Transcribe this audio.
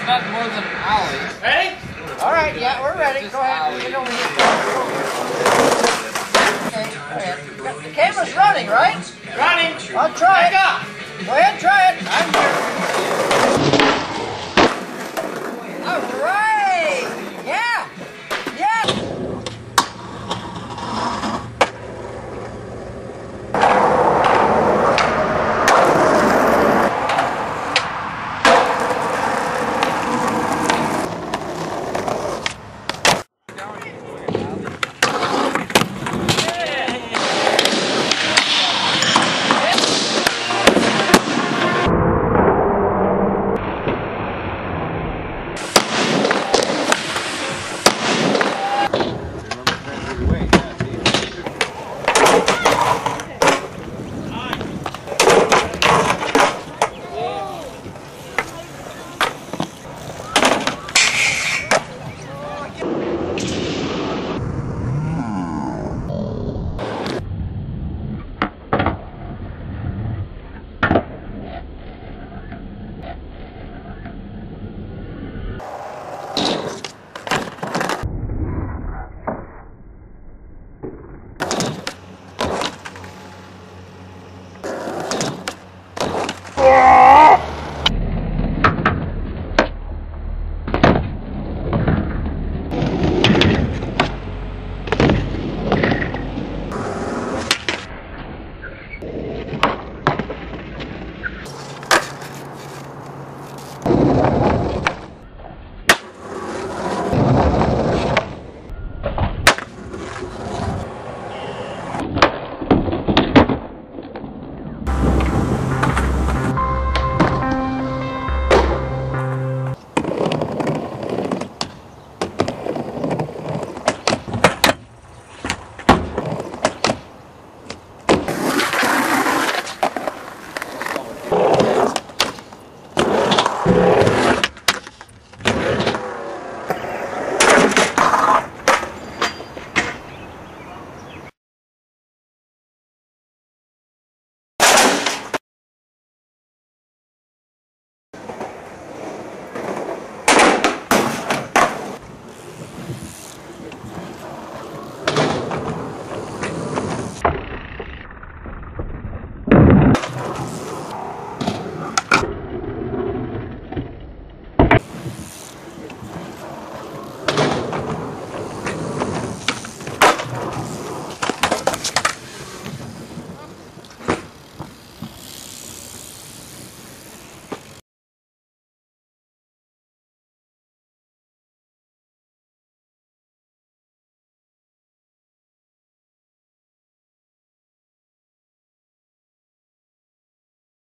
not more than an alley. Ready? All right, yeah, we're ready. Go ahead. Get over here. Okay, go ahead. The camera's running, right? Running. I'll try it. Back up. Go ahead, try it. I'm here.